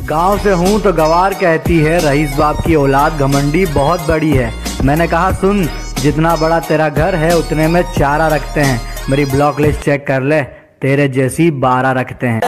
गांव से हूँ तो गवार कहती है, रईस बाप की औलाद घमंडी बहुत बड़ी है। मैंने कहा सुन, जितना बड़ा तेरा घर है उतने में चारा रखते हैं, मेरी ब्लॉक लिस्ट चेक कर ले, तेरे जैसी 12 रखते हैं।